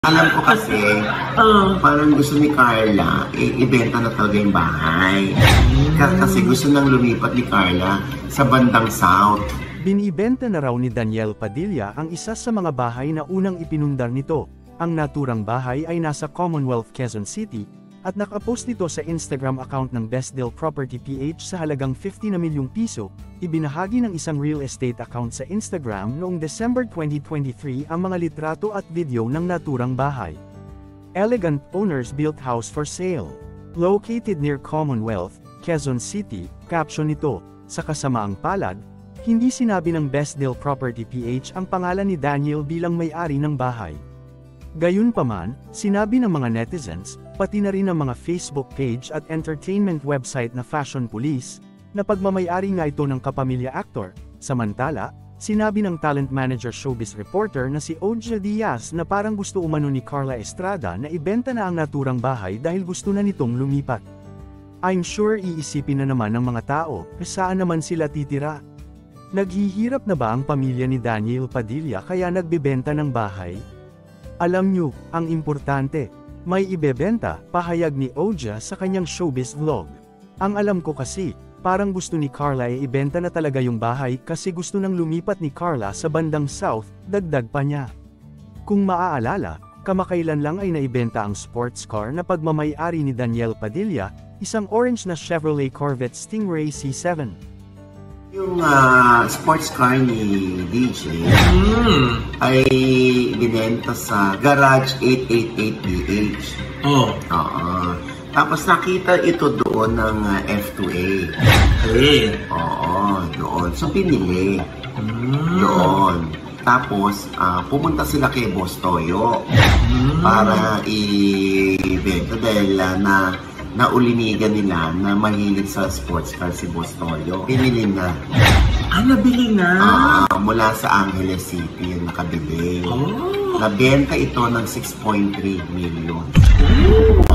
Alam ko kasi, parang gusto ni Carla, ibenta na talaga yung bahay. Kasi gusto nang lumipat ni Carla sa bandang South. Binibenta na raw ni Daniel Padilla ang isa sa mga bahay na unang ipinundar nito. Ang naturang bahay ay nasa Commonwealth, Quezon City, at nakapost ito sa Instagram account ng Best Deal Property PH sa halagang 50 na milyong piso. Ibinahagi ng isang real estate account sa Instagram noong December 2023 ang mga litrato at video ng naturang bahay. Elegant owners built house for sale. Located near Commonwealth, Quezon City, caption nito, sa kasamaang palad, hindi sinabi ng Best Deal Property PH ang pangalan ni Daniel bilang may-ari ng bahay. Gayunpaman, sinabi ng mga netizens, pati na rin ng mga Facebook page at entertainment website na Fashion Police, na pagmamayari nga ito ng kapamilya actor. Samantala, sinabi ng talent manager showbiz reporter na si Oja Diaz na parang gusto umano ni Carla Estrada na ibenta na ang naturang bahay dahil gusto na nitong lumipat. I'm sure iisipin na naman ng mga tao, saan naman sila titira? Naghihirap na ba ang pamilya ni Daniel Padilla kaya nagbebenta ng bahay? Alam nyo, ang importante, may ibebenta, pahayag ni Oja sa kanyang showbiz vlog. Ang alam ko kasi, parang gusto ni Carla ay ibenta na talaga yung bahay kasi gusto nang lumipat ni Carla sa bandang South, dagdag pa niya. Kung maaalala, kamakailan lang ay naibenta ang sports car na pagmamay-ari ni Daniel Padilla, isang orange na Chevrolet Corvette Stingray C7. Yung sports car ni DJ ay binenta sa Garage 888BH. Oo. Tapos nakita ito doon ng F2A. Oo, doon. So pinili. Doon. Tapos pumunta sila kay Boss Toyo para i-benta dahil naulinigan nila na mahilig sa sports car si Boss Toyo. Pinili na. Nabili na? Mula sa Angeles City yung nakabili. Nabenta ito ng 6.3 million.